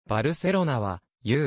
バルセロナは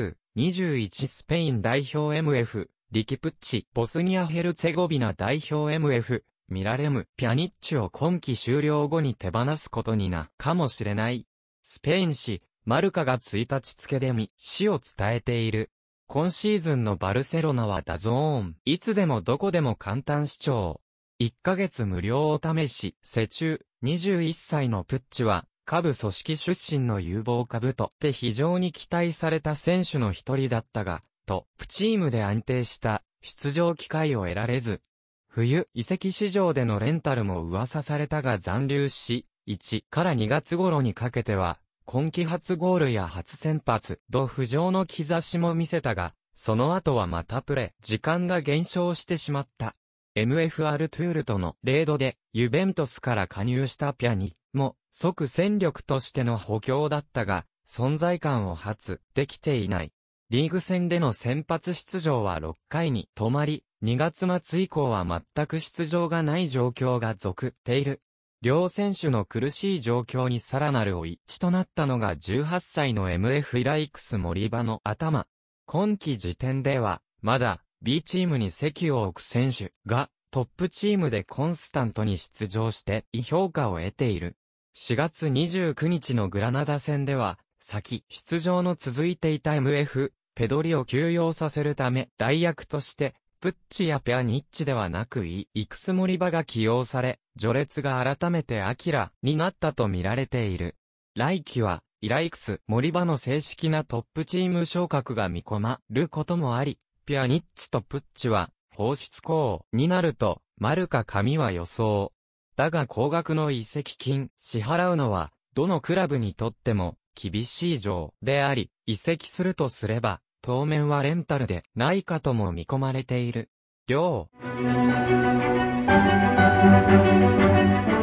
U21 スペイン代表 MF、リキプッチ、ボスニアヘルツェゴビナ代表 MF、ミラレム、ピャニッチを今季終了後に手放すことになかもしれない。スペイン紙、マルカが1日付で死を伝えている。今シーズンのバルセロナはダゾーン。いつでもどこでも簡単視聴。1ヶ月無料お試し。施中、21歳のプッチは、下部組織出身の有望株とって非常に期待された選手の一人だったが、トップチームで安定した出場機会を得られず、冬移籍市場でのレンタルも噂されたが残留し、1から2月頃にかけては、今季初ゴールや初先発、浮上の兆しも見せたが、その後はまた時間が減少してしまった。MF アルトゥールとのレードで、ユベントスから加入したピャニも、即戦力としての補強だったが、存在感を発できていない。リーグ戦での先発出場は6回に止まり、2月末以降は全く出場がない状況が続っている。両選手の苦しい状況にさらなる追い打ちとなったのが18歳の MF イライクス森場の頭。今季時点では、まだ B チームに籍を置く選手がトップチームでコンスタントに出場していい評価を得ている。4月29日のグラナダ戦では、先出場の続いていた MF、ペドリを休養させるため代役として、プッチやピャニッチではなくイクスモリバが起用され、序列が改めて明らになったと見られている。来季は、イライクス、モリバの正式なトップチーム昇格が見込まることもあり、ピャニッチとプッチは、放出校になると、マルカ神は予想。だが高額の移籍金支払うのは、どのクラブにとっても厳しい状であり、移籍するとすれば、当面はレンタルでないかとも見込まれている。両